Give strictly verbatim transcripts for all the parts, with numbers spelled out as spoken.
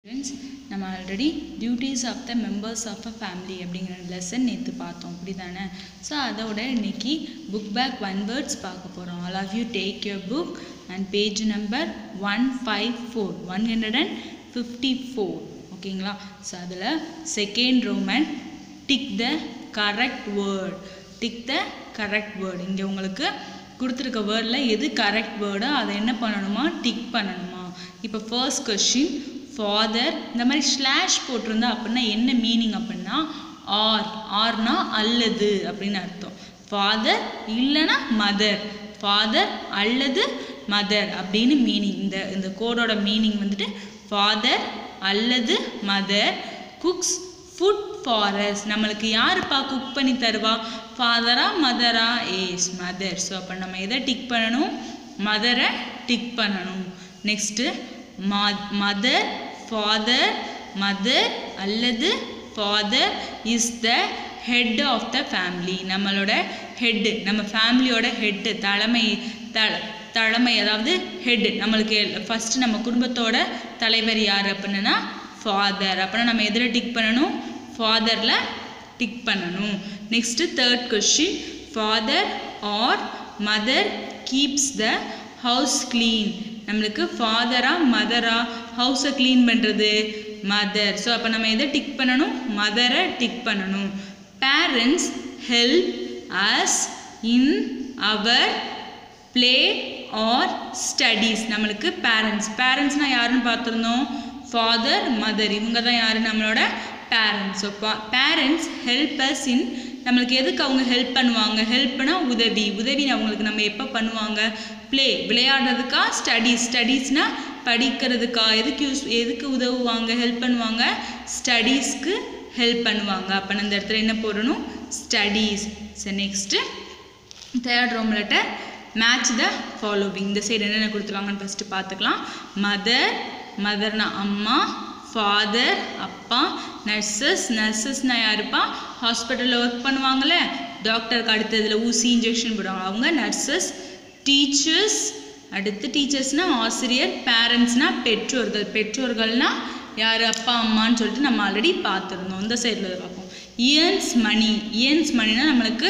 Friends, நம்ம already duties of the members of a family அப்படிங்கிற lesson நேற்று பார்த்தோம் அப்படி தானே. ஸோ அதோட இன்னைக்கு புக் பேக் ஒன் வேர்ட்ஸ் பார்க்க போகிறோம். All of you take your book and page number one five four one hundred and fifty four ஓகேங்களா. ஸோ அதில் second roman tick the correct word tick the correct word. இங்கே உங்களுக்கு கொடுத்துருக்க வேர்டில் எது correct வேர்டோ அதை என்ன பண்ணணுமா, டிக் பண்ணணுமா. இப்போ ஃபர்ஸ்ட் கொஸ்டின் ஃபாதர், இந்த மாதிரி ஸ்லாஷ் போட்டிருந்தா அப்படின்னா என்ன மீனிங் அப்படின்னா ஆர் ஆர்னா அல்லது அப்படின்னு அர்த்தம். ஃபாதர் இல்லைன்னா மதர், ஃபாதர் அல்லது மதர் அப்படின்னு மீனிங். இந்த இந்த கோடோட மீனிங் வந்துட்டு ஃபாதர் அல்லது mother cooks food for us. நம்மளுக்கு யாருப்பா குக் பண்ணி தருவா, ஃபாதரா மதரா? Yes mother. ஸோ அப்போ நம்ம எதை டிக் பண்ணணும், மதரை டிக் பண்ணணும். நெக்ஸ்ட்டு மதர் ஃபாதர் மதர் அல்லது father is the head of the family. நம்மளோட ஹெட்டு, நம்ம ஃபேமிலியோட ஹெட்டு, தலைமை த தலைமை அதாவது ஹெட். நம்மளுக்கு ஃபஸ்ட்டு நம்ம குடும்பத்தோட தலைவர் யார் அப்படின்னா ஃபாதர். அப்படின்னா நம்ம எதில் டிக் பண்ணணும், ஃபாதரில் டிக் பண்ணணும். Next third question father or mother keeps the house clean. நம்மளுக்கு ஃபாதரா மதரா ஹவுஸை க்ளீன் பண்ணுறது, மதர். ஸோ அப்போ நம்ம எதை டிக் பண்ணணும், மதரை டிக் பண்ணணும். Parents help us in our play or studies. நம்மளுக்கு பேரண்ட்ஸ் பேரண்ட்ஸ்னால் யாருன்னு பார்த்துருந்தோம், ஃபாதர் மதர், இவங்க தான் யார் நம்மளோட parents. So parents help us in, நம்மளுக்கு எதுக்கு அவங்க ஹெல்ப் பண்ணுவாங்க, ஹெல்ப்னா உதவி, உதவி அவங்களுக்கு நம்ம எப்போ பண்ணுவாங்க, ப்ளே விளையாடுறதுக்கா, ஸ்டடீஸ் ஸ்டடீஸ்னா படிக்கிறதுக்கா, எதுக்கு யூஸ் எதுக்கு உதவுவாங்க, ஹெல்ப் பண்ணுவாங்க, ஸ்டடீஸ்க்கு ஹெல்ப் பண்ணுவாங்க. அப்போ அந்த இடத்துல என்ன போடணும், studies. So next third roman letter match the following. இந்த சைடு என்னென்ன கொடுத்துருக்காங்கன்னு ஃபஸ்ட்டு பார்த்துக்கலாம். மதர், மதர்னா அம்மா, ஃபாதர் அப்பா, நர்சஸ் நர்சஸ்னா யாருப்பா, ஹாஸ்பிட்டலில் ஒர்க் பண்ணுவாங்கள்ல, டாக்டருக்கு அடுத்ததில் ஊசி இன்ஜெக்ஷன் போடுவாங்க அவங்க நர்சஸ். டீச்சர்ஸ், அடுத்து டீச்சர்ஸ்னால் ஆசிரியர். பேரண்ட்ஸ்னால் பெற்றோர்கள், பெற்றோர்கள்னால் யார், அப்பா அம்மான்னு சொல்லிட்டு நம்ம ஆல்ரெடி பார்த்துருந்தோம். இந்த சைடில் பார்ப்போம். இயர்ன்ஸ் மணி, இயர்ன்ஸ் மணினா நம்மளுக்கு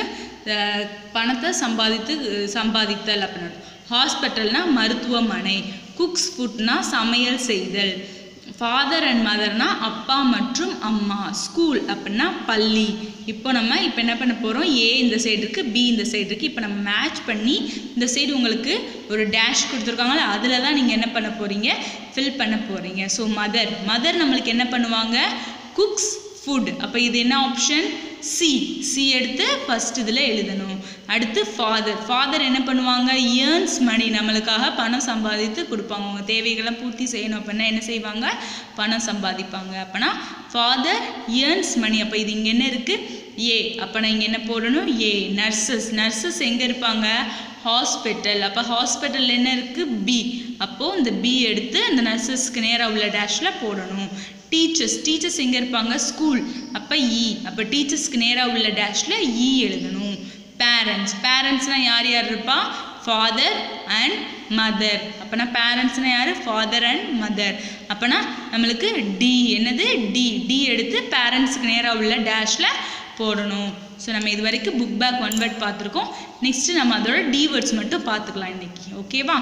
பணத்தை சம்பாதித்து சம்பாதித்தல் அப்படின்னு. ஹாஸ்பிட்டல்னால் மருத்துவமனை. குக்ஸ் ஃபுட்னா சமையல் செய்தல். ஃபாதர் அண்ட் மதர்னா அப்பா மற்றும் அம்மா. ஸ்கூல் அப்படின்னா பள்ளி. இப்போ நம்ம இப்போ என்ன பண்ண போகிறோம், ஏ இந்த சைடு இருக்குது, பி இந்த சைடு இருக்குது. இப்போ நம்ம மேட்ச் பண்ணி இந்த சைடு உங்களுக்கு ஒரு டேஷ் கொடுத்துருக்காங்களே, அதில் தான் நீங்கள் என்ன பண்ண போகிறீங்க, ஃபில் பண்ண போகிறீங்க. ஸோ மதர், மதர் நம்மளுக்கு என்ன பண்ணுவாங்க, குக்ஸ் ஃபுட். அப்போ இது என்ன ஆப்ஷன், சி. சி எடுத்து ஃபஸ்ட் இதில் எழுதணும். அடுத்து ஃபாதர், ஃபாதர் என்ன பண்ணுவாங்க, இயர்ன்ஸ் மணி, நம்மளுக்காக பணம் சம்பாதித்து கொடுப்பாங்க, அவங்க தேவைகளை பூர்த்தி செய்யணும் அப்படின்னா என்ன செய்வாங்க, பணம் சம்பாதிப்பாங்க. அப்போனா ஃபாதர் இயர்ன்ஸ் மணி. அப்போ இது இங்கே என்ன இருக்குது, ஏ. அப்போ நான் இங்கே என்ன போடணும், ஏ. நர்சஸ், நர்சஸ் எங்கே இருப்பாங்க, ஹாஸ்பிட்டல். அப்போ ஹாஸ்பிட்டல் என்ன இருக்குது, பி. அப்போது இந்த பி எடுத்து இந்த நர்சஸ்க்கு நேராக உள்ள டேஷில் போடணும். டீச்சர்ஸ், டீச்சர்ஸ் எங்கே இருப்பாங்க, ஸ்கூல். அப்போ இ. அப்போ டீச்சர்ஸ்க்கு நேராக உள்ள டேஷில் இ எழுதணும். பேரண்ட்ஸ், பேரண்ட்ஸ்னால் யார் யார் இருப்பா, ஃபாதர் அண்ட் மதர். அப்போனா பேரண்ட்ஸ்னால் யார், ஃபாதர் அண்ட் மதர். அப்போனா நம்மளுக்கு டி, என்னது டி. டி எடுத்து பேரண்ட்ஸுக்கு நேராக உள்ள டேஷில் போடணும். ஸோ நம்ம இது வரைக்கும் புக் பேக் ஒன் வேர்ட் பார்த்துருக்கோம். நெக்ஸ்ட்டு நம்ம அதோட டி வேர்ட்ஸ் மட்டும் பார்த்துக்கலாம் இன்றைக்கி, ஓகேவா.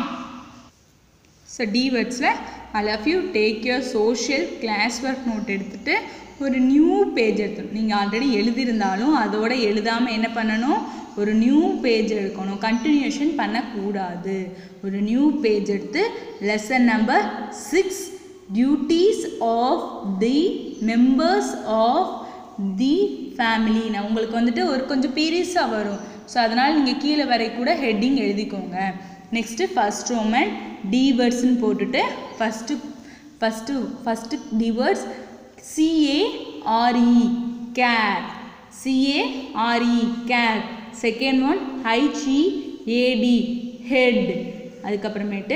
ஸோ டி வேர்ட்ஸில் all of you take your social class work note எடுத்துகிட்டு ஒரு நியூ பேஜ் எடுத்துக்கணும். நீங்கள் ஆல்ரெடி எழுதியிருந்தாலும் அதோட எழுதாமல் என்ன பண்ணணும், ஒரு நியூ பேஜ் எடுக்கணும், கண்டினியூஷன் பண்ணக்கூடாது. ஒரு நியூ பேஜ் எடுத்து lesson number six duties of the members of the family. நான் உங்களுக்கு வந்துட்டு ஒரு கொஞ்சம் பீரியஸாக வரும். ஸோ அதனால் நீங்கள் கீழே வரை கூட ஹெட்டிங் எழுதிக்கோங்க. நெக்ஸ்ட்டு ஃபஸ்ட் ரோமன் டி வேர்ட்ஸ்ன்னு போட்டுட்டு first first first D words C A R E care, C A R E care. Second one H E A D head. அதுக்கப்புறமேட்டு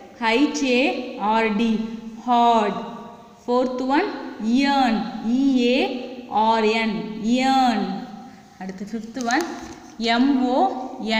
H A R D hard. Fourth one earn, E A R N earn. அடுத்து fifth one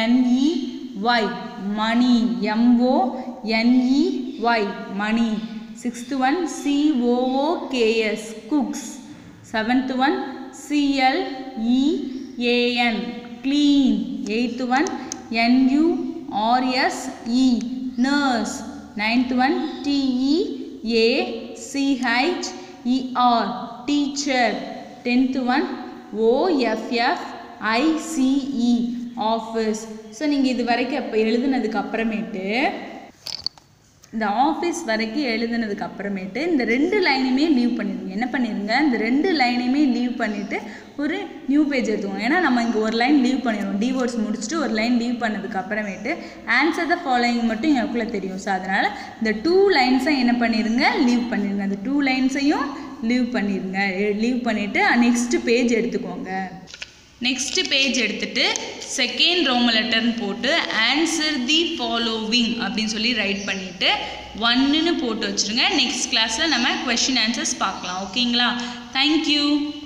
M O N E Y money, M O N E Y money. Sixth one C O O K S, cooks. Seventh one C L E A N, clean. Eighth one N U R S E, nurse. Ninth one T E A C H E R, teacher. Tenth one O F F I C E, office. So நீங்கள் இது வரைக்கும் இப்போ எழுதுனதுக்கு அப்புறமேட்டு இந்த office வரைக்கும் எழுதுனதுக்கு அப்புறமேட்டு இந்த ரெண்டு லைனையுமே லீவ் பண்ணிடுங்க. என்ன பண்ணிடுங்க, இந்த ரெண்டு லைனையுமே லீவ் பண்ணிவிட்டு ஒரு நியூ பேஜ் எடுத்துக்கோங்க. ஏன்னா நம்ம இங்கே ஒரு லைன் லீவ் பண்ணிடுவோம், டி வேர்ட்ஸ் முடிச்சுட்டு ஒரு லைன் லீவ் பண்ணதுக்கு அப்புறமேட்டு ஆன்சர் த ஃபாலோயிங் மட்டும் எனக்குள்ளே தெரியும். ஸோ அதனால் இந்த டூ லைன்ஸை என்ன பண்ணிடுங்க, லீவ் பண்ணிடுங்க. அந்த டூ லைன்ஸையும் லீவ் பண்ணிடுங்க. லீவ் பண்ணிவிட்டு நெக்ஸ்ட் பேஜ் எடுத்துக்கோங்க. நெக்ஸ்ட் பேஜ் எடுத்துட்டு செகண்ட் ரோம லெட்டர்னு போட்டு ஆன்சர் தி ஃபாலோவிங் அப்படின்னு சொல்லி ரைட் பண்ணிவிட்டு ஒன்றுன்னு போட்டு வச்சுருங்க. நெக்ஸ்ட் கிளாஸில் நம்ம கொஷின் ஆன்சர்ஸ் பார்க்கலாம். ஓகேங்களா? தேங்க்யூ.